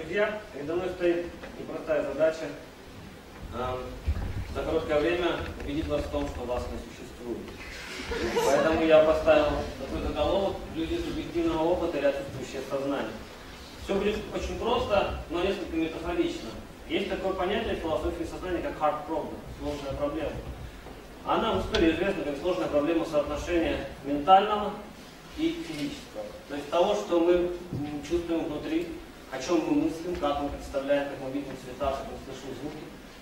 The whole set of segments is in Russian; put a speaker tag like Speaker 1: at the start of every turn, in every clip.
Speaker 1: друзья, передо мной стоит непростая задача за короткое время убедить вас в том, что вас не существует. Поэтому я поставил такой заголовок: люди субъективного опыта или отсутствующее сознание. Все будет очень просто, но несколько метафорично. Есть такое понятие в философии сознания, как hard problem, сложная проблема. Она в истории известна как сложная проблема соотношения ментального и физического. То есть того, что мы чувствуем внутри, о чем мы мыслим, как мы представляем, как мы видим цвета, как мы слышим звуки.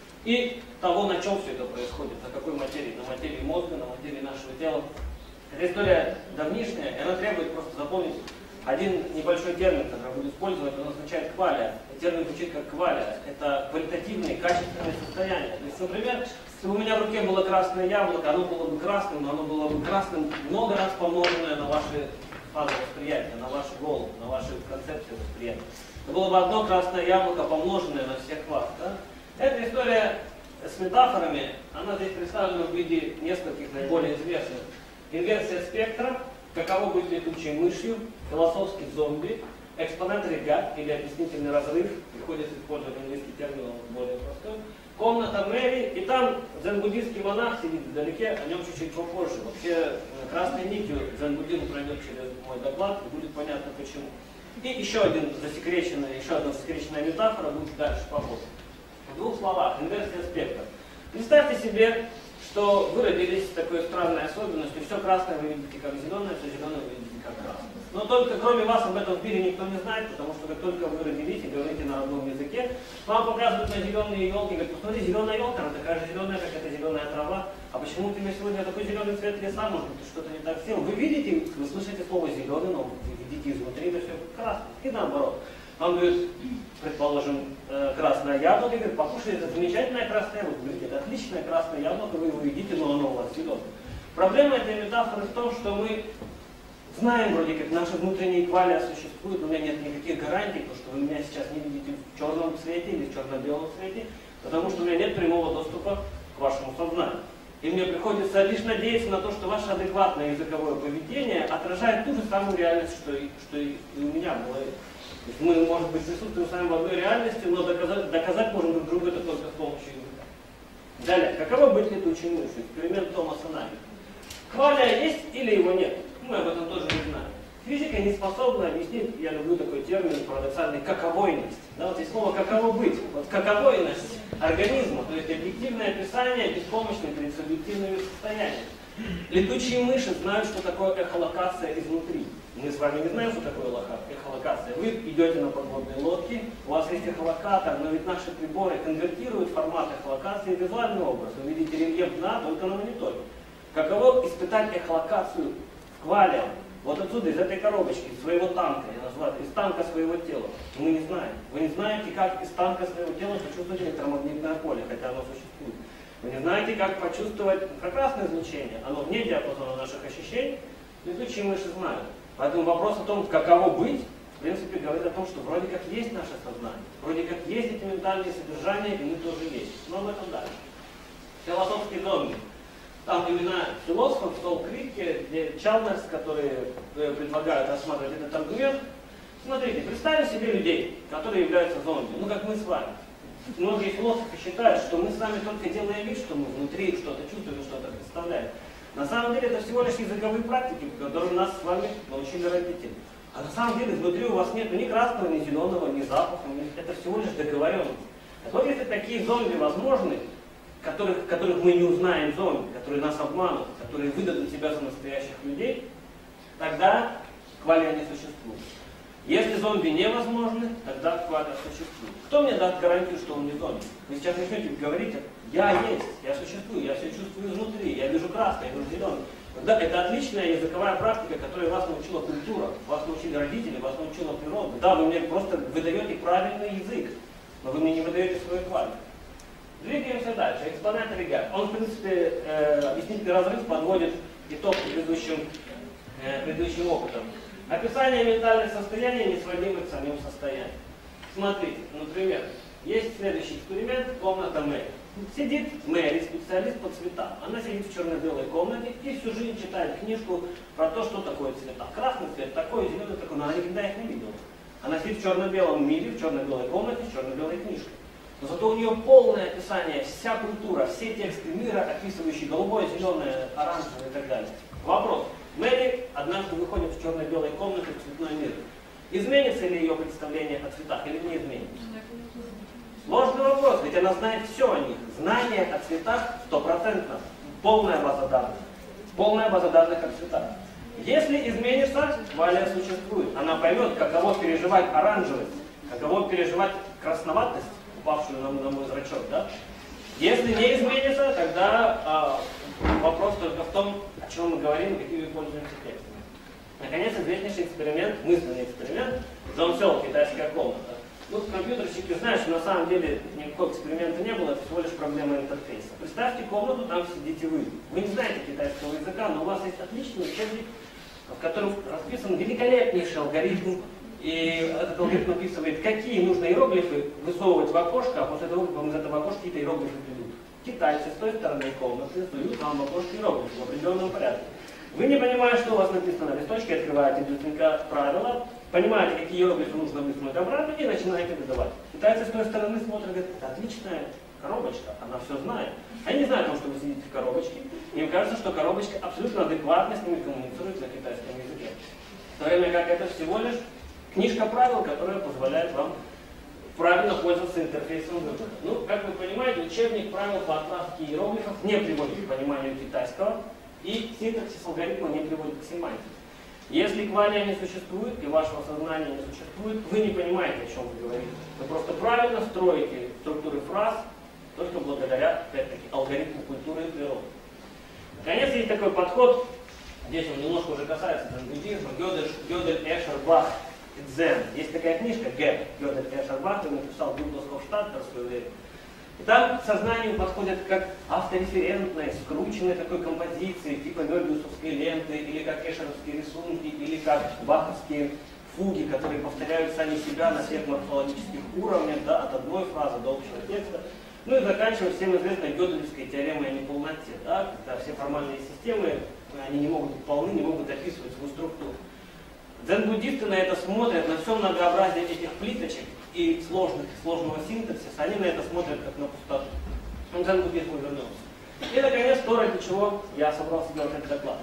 Speaker 1: И того, на чем все это происходит, на какой материи, на материи мозга, на материи нашего тела. Эта история давнишняя, и она требует просто запомнить один небольшой термин, который буду использовать, он означает квалия. Термин звучит как квалия. Это квалитативные, качественные состояния. То есть, например, если бы у меня в руке было красное яблоко, оно было бы красным, но оно было бы красным много раз помноженное на ваши фазы восприятия, на вашу голову, на ваши концепции восприятия. Это было бы одно красное яблоко, помноженное на всех вас. Да? Эта история с метафорами, она здесь представлена в виде нескольких наиболее известных. Инверсия спектра, каково быть летучей мышью, философский зомби, экспонентary gap или объяснительный разрыв, приходится использовать английский термин, он более простой, комната Мэри, и там дзен-буддийский монах сидит вдалеке, о нем чуть-чуть попозже. Вообще красной нитью дзен-буддизм пройдет через мой доклад, и будет понятно почему. И еще одна засекреченная метафора будет дальше по ходу. В двух словах, инверсия спектра. Представьте себе, что вы родились с такой странной особенностью: все красное вы видите как зеленое, все зеленое вы видите как красное. Но только кроме вас об этом в мире никто не знает, потому что как только вы родились и говорите на родном языке, вам показывают на зеленые елки, говорят: посмотри, зеленая елка, она такая же зеленая, как эта зеленая трава, а почему ты мне сегодня такой зеленый цвет леса, может быть, ты что-то не так сделал? Вы видите, вы слышите слово зеленый, но вы видите изнутри, это все красное. И наоборот. Он говорит, предположим, красное яблоко, и говорит: покушай, это замечательное красное яблоко. Вы говорите: это отличное красное яблоко, вы его едите, но оно у вас зеленое. Проблема этой метафоры в том, что мы знаем вроде как, наши внутренние квалия существуют, у меня нет никаких гарантий, потому что вы меня сейчас не видите в черном цвете или в черно-белом цвете, потому что у меня нет прямого доступа к вашему сознанию. И мне приходится лишь надеяться на то, что ваше адекватное языковое поведение отражает ту же самую реальность, что и у меня было. То есть мы, может быть, присутствуем с вами в одной реальности, но доказать можем друг другу это только с помощью языка. Далее, каково быть летучей мышью? Эксперимент Томаса Наги. Квалия есть или его нет? Мы об этом тоже не знаем. Физика не способна объяснить, я люблю такой термин парадоксальный, каковойность. Да, вот здесь слово каково быть. Вот каковойность организма, то есть объективное описание беспомощной перед субъективными состояниями. Летучие мыши знают, что такое эхолокация изнутри. Мы с вами не знаем, что такое эхолокация. Вы идете на подводной лодке, у вас есть эхолокатор, но ведь наши приборы конвертируют формат эхолокации в визуальный образ. Вы видите рельеф дна только на мониторе. Каково испытать эхолокацию в квале? Вот отсюда, из этой коробочки, из своего танка, я назвал, из танка своего тела. Мы не знаем. Вы не знаете, как из танка своего тела почувствовать электромагнитное поле, хотя оно существует. Вы не знаете, как почувствовать инфракрасное излучение. Оно вне диапазона наших ощущений. Летучие мыши знают. Поэтому вопрос о том, каково быть, в принципе, говорит о том, что вроде как есть наше сознание. Вроде как есть эти ментальные содержания, и мы тоже есть. Но об этом дальше. Философский зомби. Там имена философов в Сол Крике, где Чалмерс, которые предлагают рассматривать этот аргумент. Смотрите, представим себе людей, которые являются зомби, ну как мы с вами. Многие философы считают, что мы с вами только делаем вид, что мы внутри что-то чувствуем, что-то представляем. На самом деле это всего лишь языковые практики, которые нас с вами научили родители. А на самом деле внутри у вас нет ни красного, ни зеленого, ни запаха, это всего лишь договоренность. Так вот, если такие зомби возможны, которых мы не узнаем зомби, которые нас обманут, которые выдадут себя за настоящих людей, тогда квалия не существует. Если зомби невозможны, тогда квалия существует. Кто мне даст гарантию, что он не зомби? Вы сейчас начнете говорить: я есть, я существую, я все чувствую изнутри, я вижу красное, я вижу зеленое. Тогда это отличная языковая практика, которой вас научила культура, вас научили родители, вас научила природа. Да, вы мне просто выдаете правильный язык, но вы мне не выдаете свою квалию. Двигаемся дальше. Экспонентary gap. Он, в принципе, объяснительный разрыв подводит итог предыдущим опытом. Описание ментальных состояний не сводимы к самим состояниям. Смотрите, например, есть следующий эксперимент, комната Мэри. Сидит Мэри, специалист по цветам. Она сидит в черно-белой комнате и всю жизнь читает книжку про то, что такое цвета. Красный цвет такой, зеленый такой, но она никогда их не видела. Она сидит в черно-белом мире, в черно-белой комнате, с черно-белой книжкой. Но зато у нее полное описание, вся культура, все тексты мира, описывающие голубое, зеленое, оранжевое и так далее. Вопрос. Мэри однажды выходит в черно-белой комнате в цветной мир. Изменится ли ее представление о цветах или не изменится? Сложный вопрос, ведь она знает все о них. Знание о цветах 100%. Полная база данных. Полная база данных о цветах. Если изменится, квалия существует. Она поймет, каково переживать оранжевость, каково переживать красноватость, упавшую на мой зрачок. Да? Если не изменится, тогда вопрос только в том, о чем мы говорим, какими пользуемся текстами. Наконец, известнейший эксперимент, мысленный эксперимент, Джон Сел, китайская комната. Ну, компьютерщики знают, что на самом деле никакого эксперимента не было, это всего лишь проблема интерфейса. Представьте комнату, там сидите вы. Вы не знаете китайского языка, но у вас есть отличный учебник, в котором расписан великолепнейший алгоритм. И этот алгоритм описывает, какие нужно иероглифы высовывать в окошко, а после того, как вам из этого окошка какие-то иероглифы придут. Китайцы с той стороны комнаты суют вам в окошко иероглифы в определенном порядке. Вы, не понимая, что у вас написано на листочке, открываете быстренько правила, понимаете, какие иероглифы нужно высунуть обратно и начинаете выдавать. Китайцы с той стороны смотрят, говорят, это отличная коробочка, она все знает. Они не знают о том, что вы сидите в коробочке, и им кажется, что коробочка абсолютно адекватно с ними коммуницирует на китайском языке. В то время как это всего лишь книжка правил, которая позволяет вам правильно пользоваться интерфейсом выбора. Ну, как вы понимаете, учебник правил по отправке иероглифов не приводит к пониманию китайского, и синтаксис алгоритма не приводит к семантике. Если квалия не существует и вашего сознания не существует, вы не понимаете, о чем вы говорите. Вы просто правильно строите структуры фраз только благодаря, опять-таки, алгоритму культуры и природы. Наконец, есть такой подход, здесь он немножко уже касается дзен-буддизма, Гёдель Эшер-Бах «Дзен». Есть такая книжка Гёдель Эшер-Бах, его написал Дуглас Хофштадтер в свое время. И там к сознанию подходят как автореферентной, скрученной такой композиции, типа мёбиусовской ленты, или как эшеровские рисунки, или как баховские фуги, которые повторяют сами себя на всех морфологических уровнях, да, от одной фразы до общего текста. Ну и заканчивая всем известной Гёделевской теоремой о неполноте, да, когда все формальные системы, они не могут быть полны, не могут описывать свою структуру. Дзен-буддисты на это смотрят, на все многообразие этих плиточек и сложного синтаксиса, они на это смотрят как на пустоту. Ну, дзен-буддизму вернемся. И, наконец, то, ради чего я собрался делать этот доклад.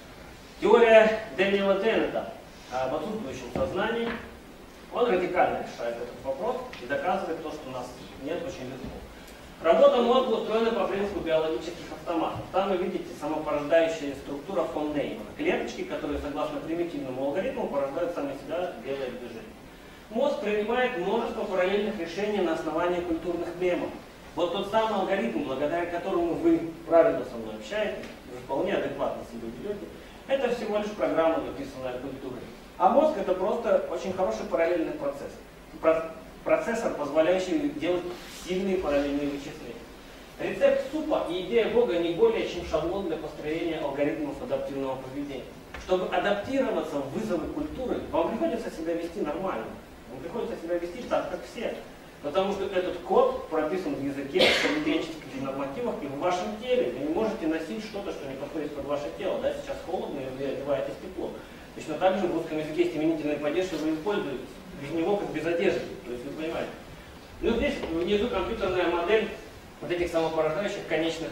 Speaker 1: Теория Дэниела Деннета об отсутствующем сознании. Он радикально решает этот вопрос и доказывает то, что у нас нет, очень легко. Работа мозга устроена по принципу биологических автоматов. Там вы видите самопорождающая структура фон Неймана. Клеточки, которые согласно примитивному алгоритму порождают сами себя, делая движение. Мозг принимает множество параллельных решений на основании культурных мемов. Вот тот самый алгоритм, благодаря которому вы правильно со мной общаетесь, вы вполне адекватно себя ведете, это всего лишь программа, написанная культурой. А мозг это просто очень хороший параллельный процесс. Процессор, позволяющий делать сильные параллельные вычисления. Рецепт супа и идея Бога не более чем шаблон для построения алгоритмов адаптивного поведения. Чтобы адаптироваться в вызовы культуры, вам приходится себя вести нормально. Вам приходится себя вести так, как все. Потому что этот код прописан в языке, в поведенческих нормативах и в вашем теле. Вы не можете носить что-то, что не подходит под ваше тело. Да? Сейчас холодно, и вы одеваетесь тепло. Точно так же в русском языке есть именительный падеж, и вы им пользуетесь. Без него, как без одежды. То есть вы понимаете. Ну здесь внизу компьютерная модель вот этих самопорождающих конечных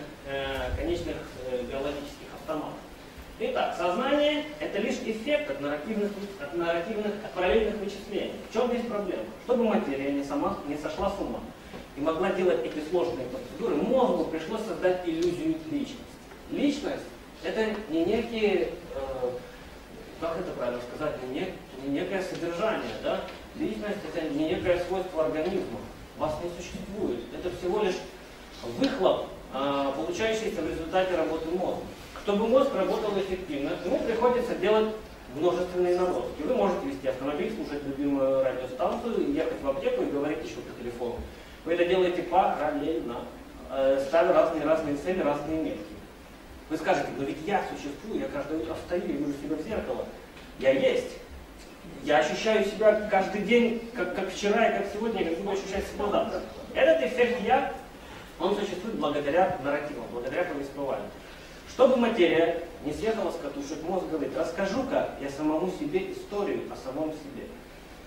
Speaker 1: биологических автоматов. Итак, сознание это лишь эффект от параллельных вычислений. В чем здесь проблема? Чтобы материя не сошла с ума и могла делать эти сложные процедуры, мозгу пришлось создать иллюзию личности. Личность это не некие, как это правильно сказать, не некое содержание, да? Личность это не некое свойство организма. Вас не существует. Это всего лишь выхлоп, получающийся в результате работы мозга. Чтобы мозг работал эффективно, ему приходится делать множественные нагрузки. Вы можете вести автомобиль, слушать любимую радиостанцию, ехать в аптеку и говорить еще по телефону. Вы это делаете параллельно, ставя разные цели, разные метки. Вы скажете, но ведь я существую, я каждое утро встаю и вижу себя в зеркало. Я есть. Я ощущаю себя каждый день, как вчера и как сегодня, как буду ощущать себя завтра. Этот эффект «я», он существует благодаря нарративам, благодаря повествованию. Чтобы материя не съехала с катушек, мозг говорит, расскажу-ка я самому себе историю о самом себе.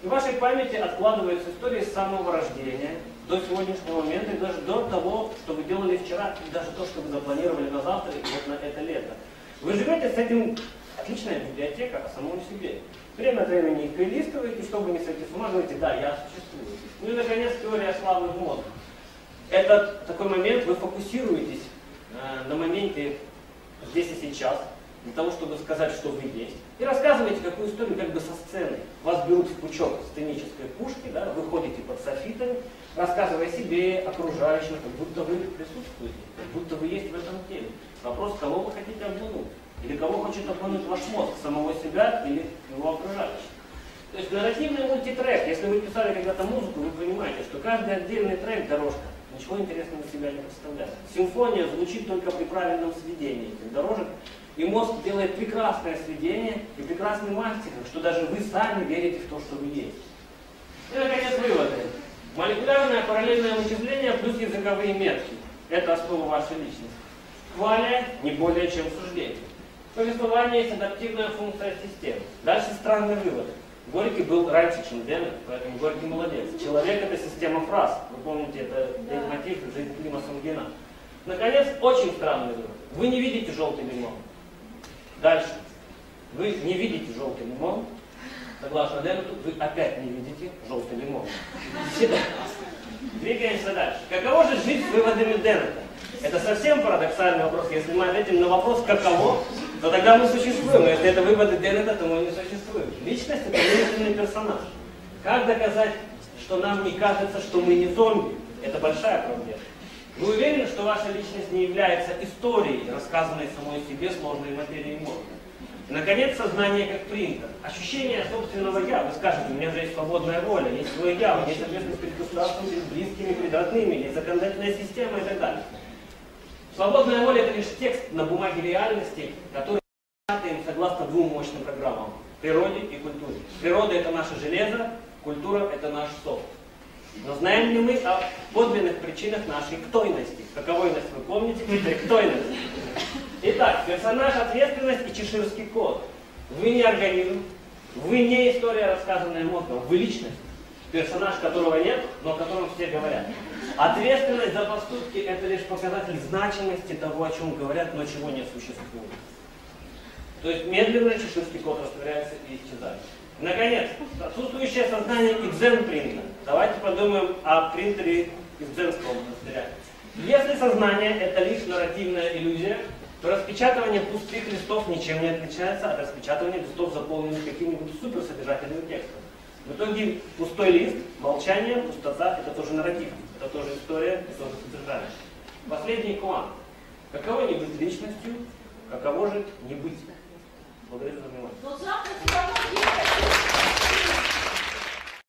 Speaker 1: И в вашей памяти откладываются истории с самого рождения до сегодняшнего момента, и даже до того, что вы делали вчера, и даже то, что вы запланировали на завтра и вот на это лето. Вы живете с этим, отличная библиотека о самом себе. Время от времени их перелистываете, чтобы не сойти с ума, говорите, да, я существую. Ну и, наконец, теория славы мозга. Это такой момент, вы фокусируетесь на моменте здесь и сейчас, для того, чтобы сказать, что вы есть, и рассказываете какую историю как бы со сцены. Вас берут в пучок сценической пушки, да, вы ходите под софитами, рассказывая себе, окружающим, как будто вы присутствуете, как будто вы есть в этом теле. Вопрос, кого вы хотите обмануть? Или кого хочет обмануть ваш мозг, самого себя или его окружающих? То есть нарративный мультитрек, если вы писали когда-то музыку, вы понимаете, что каждый отдельный трек, дорожка, ничего интересного себя не представляет. Симфония звучит только при правильном сведении этих дорожек, и мозг делает прекрасное сведение и прекрасный мастеринг, что даже вы сами верите в то, что вы есть. И, наконец, выводы. Молекулярное параллельное вычисление плюс языковые метки. Это основа вашей личности. Кваля не более чем суждение. Повествование есть адаптивная функция системы. Дальше странный вывод. Горький был раньше, чем Деннет, поэтому Горький молодец. Человек — это система фраз. Вы помните, это мотив «Жизнь Клима Самгина». Наконец, очень странный вывод. Вы не видите желтый лимон. Дальше. Вы не видите желтый лимон. Согласно Деннету, вы опять не видите желтый лимон. Двигаемся дальше. Каково же жить с выводами Деннета? Это совсем парадоксальный вопрос. Если мы ответим на вопрос «каково?», то тогда мы существуем. Если это выводы Деннета, то мы не существуем. Личность — это единственный персонаж. Как доказать, что нам не кажется, что мы не зомби? Это большая проблема. Вы уверены, что ваша личность не является историей, рассказанной самой себе сложной материей мозга? И, наконец, сознание как принтер. Ощущение собственного «я». Вы скажете, у меня же есть свободная воля, есть свой «я», у меня есть ответственность перед государством, перед близкими, перед родными, есть законодательная система и так далее. Свободная воля — это лишь текст на бумаге реальности, который мы печатаем согласно двум мощным программам – природе и культуре. Природа – это наше железо, культура – это наш софт. Но знаем ли мы о подлинных причинах нашей ктойности? Каковойность вы помните? Ктойность. Итак, персонаж, ответственность и чеширский кот. Вы не организм, вы не история, рассказанная мозгом, вы личность. Персонаж, которого нет, но о котором все говорят. Ответственность за поступки — это лишь показатель значимости того, о чем говорят, но чего не существует. То есть медленно чеширский кот растворяется и исчезает. Наконец, отсутствующее сознание икзен-принтера. Давайте подумаем о принтере икзенского монастыря. Если сознание — это лишь нарративная иллюзия, то распечатывание пустых листов ничем не отличается от распечатывания листов, заполненных каким-нибудь суперсодержательным текстом. В итоге пустой лист, молчание, пустота — это тоже нарратив, это тоже история, это тоже содержание. Последний квант. Каково не быть личностью, каково же не быть? Благодарю за внимание.